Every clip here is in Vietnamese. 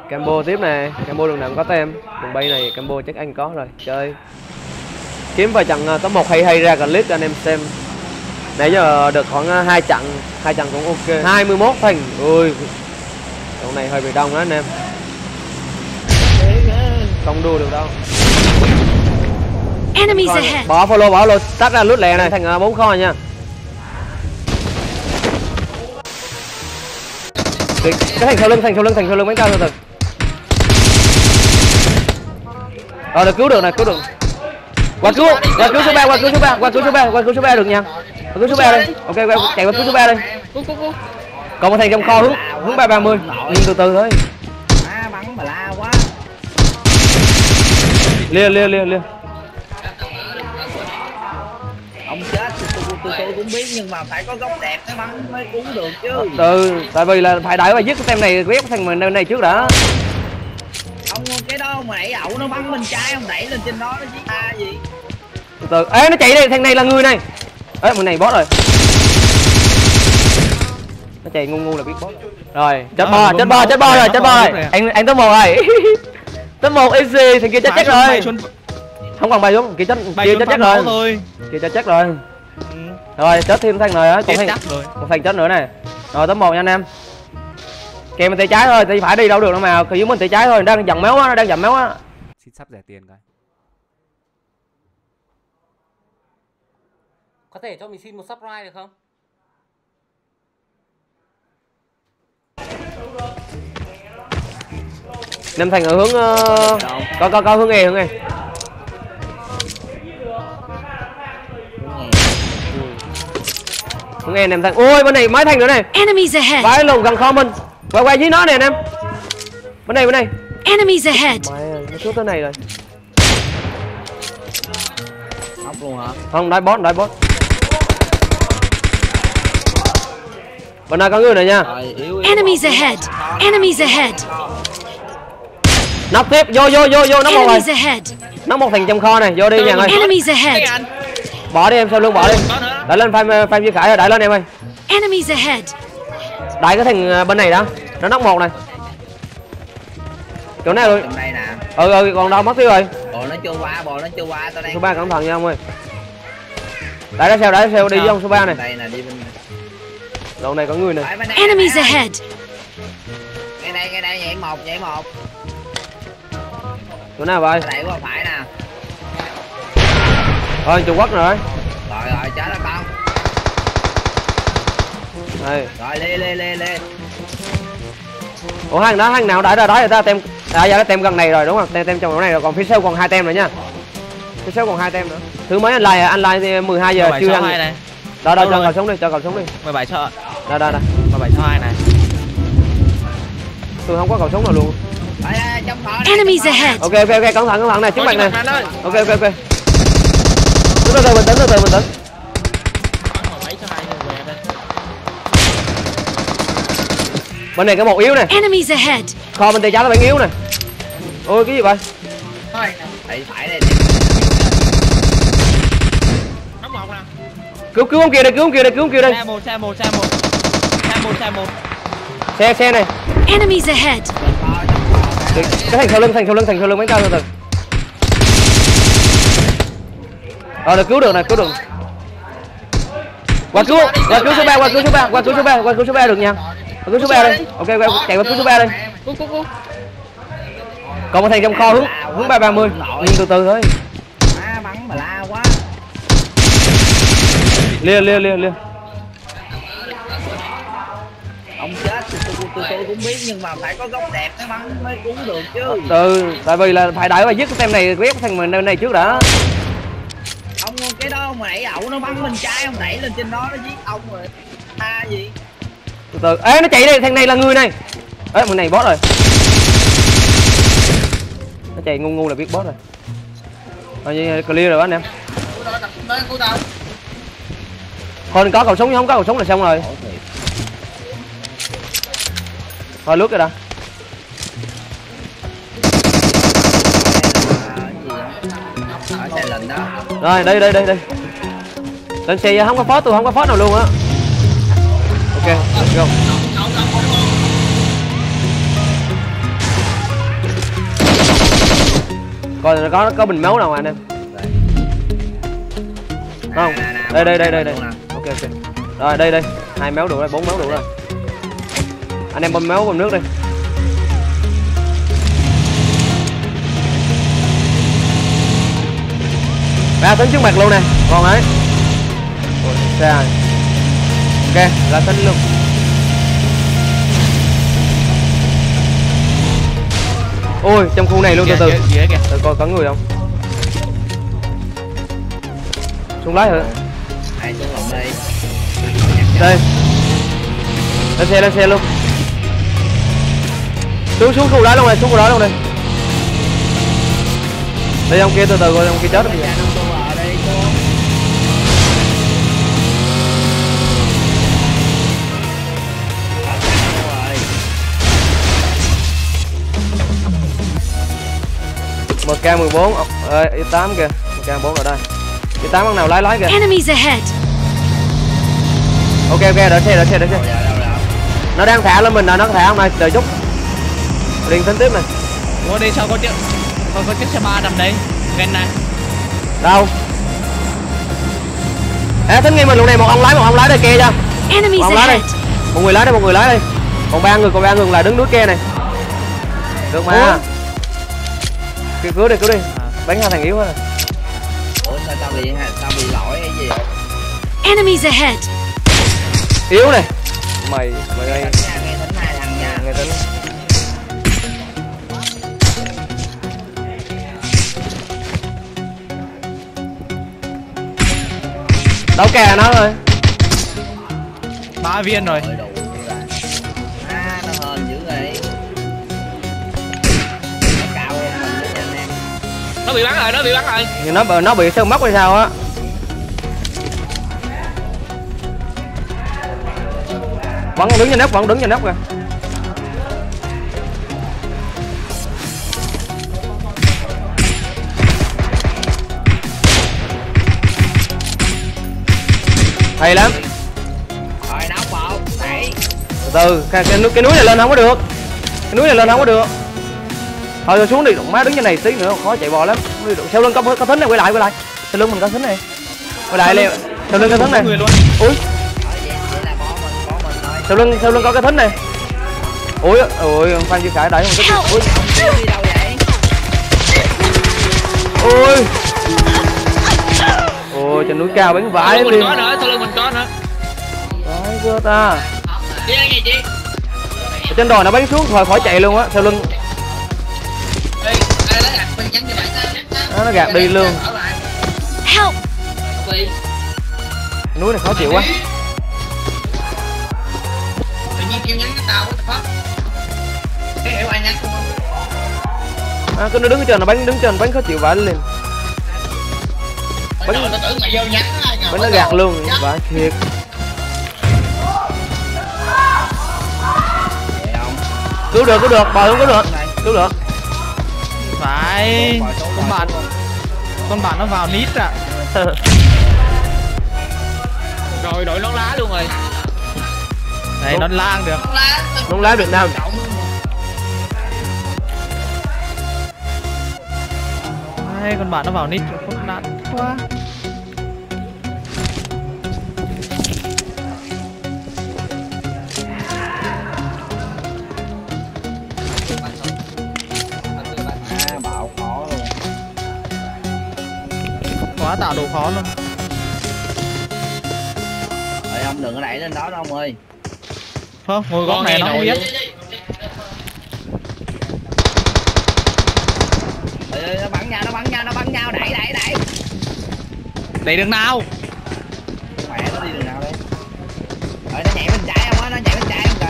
Combo tiếp này, combo đường nào có tem. Đường bay này combo chắc anh có rồi. Chơi kiếm vài trận top 1 hay ra clip cho anh em xem. Nãy giờ được khoảng 2 trận cũng ok. 21 thành. Ui. Trận này hơi bị đông đó anh em. Không đua được đâu. Bỏ follow, tắt ra lút lẹ này, thành 4 kho nha. Cái thành sau lưng bánh cao từ từ. Rồi được cứu được này, cứu được. Qua cứu số 3 được nha. Qua cứu số 3 đây. Ok, chạy qua cứu số 3 đây. Còn một thành trong kho hướng 330. Nhưng từ từ thôi. Bắn mà la quá. Lia. Ông chết tôi cũng biết nhưng mà phải có góc đẹp mới bắn mới cúng được chứ. Tại vì là phải đợi và dứt cái tem này ghép cái thằng này trước đã. Ông cái đó mà đẩy ẩu nó bắn bên trái ông đẩy lên trên đó nó chứ gì. Từ ê nó chạy đây, thằng này là người này. Ê người này boss rồi. Nó chạy ngu là biết boss. Rồi, chết bo rồi. Anh top 1 rồi. Top 1 easy, thằng kia chết rồi. Không còn bay xuống, kia chết chắc rồi. Kia chết chắc rồi. Rồi, chết thêm thằng này á, một thằng chết nữa này. Rồi top 1 nha anh em. Kèm mình tay trái thôi, tay phải đi đâu được đâu mà, cứ mình tay trái thôi, đang dặn máu á, Xin sắp rẻ tiền coi. Có thể cho mình xin một subscribe được không? Năm thành ở hướng có hướng E. Hướng E em thành. Ôi bên này mấy thành nữa này. Vãi lùng gần kho mình. Quay dưới nó nè anh em. Bên này. Enemies ahead. Nó xuống tới này rồi. Không luôn hả? Không, đái boss. Bên này có người này nha. Enemies ahead. Nóc tiếp, vô nóc một rồi. Nóc một thành trong kho này, vô đi nhà ơi. Enemies ahead. Bỏ đi em, sau lưng bỏ đi. Đẩy lên phanh Duy Khải rồi, đẩy lên em ơi. Enemies ahead. Đẩy cái thằng bên này đó, nó nóc một này. Chỗ này rồi. Đây nè. Còn đâu mất tiêu rồi. Bộ nó chưa qua, tao đang. Số 3 cẩn thận nha ông ơi. Đẩy ra xe đi với ông số 3 này. Đây nè, đi bên này. Đầu này có người này. Enemies ahead. Ngay đây nhảy một. Chỗ nào vậy? Đẩy qua phải nè. Thôi Trung Quốc rồi. Rồi chết rồi con. Đây. Rồi lê. Ủa hàng nào đẩy ra đó rồi ta tem. Giờ nó tem gần này rồi đúng không? Tem trong chỗ này rồi, còn phía sau còn 2 tem nữa nha. Phía sau còn 2 tem nữa. Thứ mấy anh like thì 12 giờ chưa ăn. Đó cho cầu xuống đi, 17 cho. Đây. 17 cho 2 này. Tôi không có cầu súng nào luôn. Enemies ahead. Ok, cẩn thận này, trước mặt này. Ok. Từ từ bình tĩnh. Bên này có một yếu này. Enemies ahead. Kho bên tay trái là bạn yếu này. Ôi cái gì vậy? Phải đây. Cứu ông kia đây, cứu ông kia đây. Xe này. Enemies ahead. Cái thành sau lưng bánh cao từ từ. Rồi được cứu được này, cứu được. Qua cứu số 3 được nha. Qua cứu số 3 đây. Ok, chạy qua cứu số 3 đây. Còn một thành trong kho hướng 330. Nhưng từ từ thôi. Bắn mà la quá. Lia. Ông chết tôi cũng biết nhưng mà phải có góc đẹp mới bắn mới cúng được chứ. Tại vì là phải đợi và dứt cái tem này ghép cái thằng này trước đã. Ông cái đó mà đẩy ẩu nó bắn bên trái ông đẩy lên trên đó nó giết ông rồi. Gì? Từ từ. Ê nó chạy đây, thằng này là người này. Ê người này boss rồi. Nó chạy ngu là biết boss rồi. Coi như clear rồi anh em. Thôi có cầu súng, không có cầu súng là xong rồi. Thôi lướt rồi đã. Rồi đây. Lên xe không có phốt, tôi không có phốt nào luôn á. Ok, let's go. Coi có bình máu nào anh em. Không. Đây. Ok. Rồi đây. 2 máu đủ rồi, 4 máu đủ rồi. Anh em bơm máu bơm nước đi. Ra tấn trước mặt luôn nè, còn ấy. Ôi, xe rồi. Ok, ra tấn luôn. Ôi, trong khu này luôn, từ từ. Từ coi có người không? Xuống lái hả? Ai xuống lòng đây. Đây. Lên xe luôn. Xuống khu đó luôn này, Đây ông kia từ từ coi ông kia chết rồi. MK14 I8 kìa, MK14 ở đây. I8 bằng nào lái kìa. Enemies ahead. Ok, đợi xe. Nó đang thả lên mình rồi, nó thả không này, đợi chút. Liền tính tiếp này. Ủa đi sao có chiếc xe ba nằm đây, gần này. Đâu? Tính nghe mình lúc này một ông lái đây kia cho. Enemies ahead. Một người lái đây. Còn ba người là đứng núi kia này. Được mà. Cứu đi. Bắn hai thằng yếu thôi. Ủa sao tao bị lỗi hay gì? Enemies ahead. Yếu này. Mày đây. Nghe thính hai thằng nha. Nghe thính. Đâu kè nó rồi. 3 viên rồi. Nó hên dữ vậy. Nó bị bắn rồi. Nhưng nó bị sơn móc hay sao á. Vẫn đứng trên nóc kìa. Hay lắm. Rồi nóc vào, đẩy. Từ cái núi này lên không có được. Thôi rồi xuống đi, má đứng trên này tí nữa khó chạy bò lắm. Sau lưng có thính này, quay lại. Sau lưng mình có thính này. Quay lại liền. Sau lưng có thính này. Ui. Sau lưng có cái thính này. Ui, Phan Duy Khải đẩy một cái. Ôi, trên núi cao bắn vãi đi. Sau lưng mình có nữa. Đấy cơ ta. Ở trên đồi nó bắn xuống khỏi chạy luôn á, sau lưng. Nó gạt đi luôn. Help. Núi này khó chịu quá. Cứ nó đứng trên nó bắn khó chịu vãi lên. Bắn nó gạt luôn, vãi thiệt. Cứu được, bò không cứu được. Phải, con bạn nó vào nít à. Rồi đội nón lá luôn rồi. Đây nón lang được. Nón lá Việt Nam. Đây con bạn nó vào nít rồi, con nát quá. Quá tạo độ khó luôn. Ơi ông đừng có đẩy lên đó đâu ông ơi. Không, ngồi góc này nó không biết. Nó bắn nhau, đẩy. Đi đường nào? Mẹ nó đi đường nào đây? Rồi nó nhảy bên trái không á, không kìa.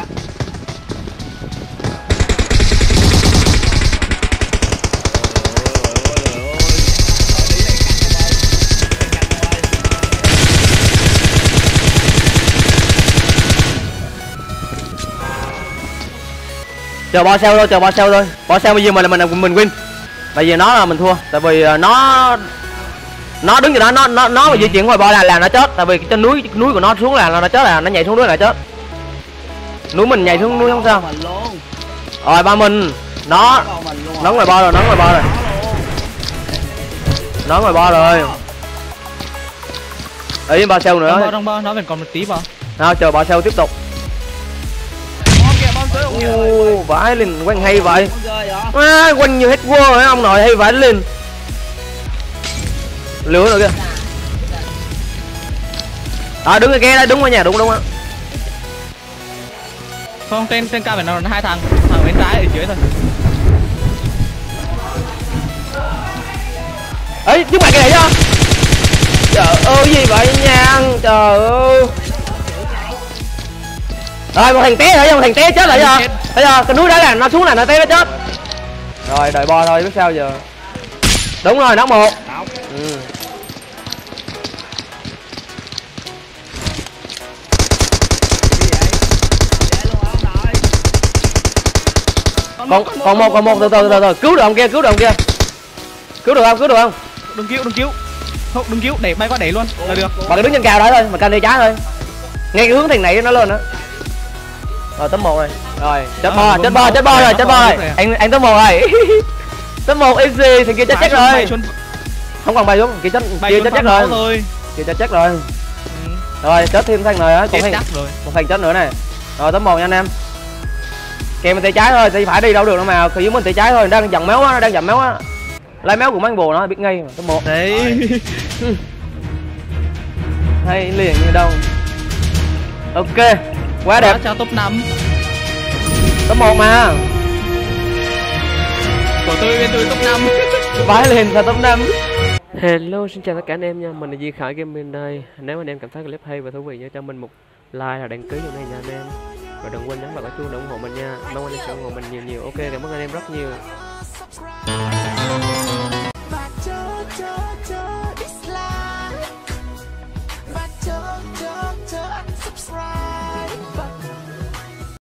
Chờ bo sao thôi. Bo sao bây giờ mình win. Bây giờ nó là mình thua, tại vì nó đứng trên đó, nó mà di chuyển ngoài bo là nó chết, tại vì trên núi của nó xuống là nó chết, là nó nhảy xuống núi là chết. Núi mình nhảy xuống núi không sao. Rồi ba mình nó ngoài bo rồi. Nó ngoài bo rồi. Ý ba sale nữa. Trong bo nó vẫn còn một tí bo. Nào chờ ba sale tiếp tục. Vãi lên quanh hay vậy. Quanh như hết quơ ấy ông nội, hay vãi lên. Lửa rồi kìa. Đứng ở kia đây, đúng ở nhà, đúng á. Không, trên cao phải nó hai thằng bên trái ở dưới thôi. Ấy trước mặt cái này chứ. Trời ơi gì vậy nha. Trời ơi. Rồi một thằng té rồi, một thằng té chết rồi chưa? Bây giờ cái núi đó là nó xuống là nó té nó chết. Rồi đợi bo thôi biết sao giờ. Đúng rồi, nó một. Còn một từ từ cứu được ông kia, cứu được không? Đừng cứu. Không, đừng cứu, để bay qua đẩy luôn là được. Mà cái đứng trên cao đó thôi, mà canh đi trái thôi. Ngay cái hướng thằng này nó lên đó. Rồi tấm 1 rồi. Rồi, chết bo rồi. Anh tấm 1 rồi. Tấm 1 easy, thằng kia chết rồi. Không còn bay xuống, kia chết chắc rồi. Kia chết rồi. Rồi, chết thêm thằng này á, còn một thằng chết nữa này. Rồi tấm 1 nha anh em. Kèm mình tay trái thôi, tay phải đi đâu được đâu mà, cứ dưới mình tay trái thôi, đang dặn méo á, lấy méo của mấy bồ nó biết ngay mà. Tấm 1 đấy. Hay liền như đâu. Ok, quá đẹp. Cho top 5. Tấm 1 mà. Của tôi bên tôi top 5. Vãi lên là top 5. Hello, xin chào tất cả anh em nha, mình là Di Khải Gaming đây. Nếu anh em cảm thấy clip hay và thú vị nhớ cho mình một like và đăng ký chỗ này nha anh em. Và đừng quên nhấn vào cái chuông để ủng hộ mình nha. Mong anh em sẽ ủng hộ mình nhiều. Ok, cảm ơn anh em rất nhiều.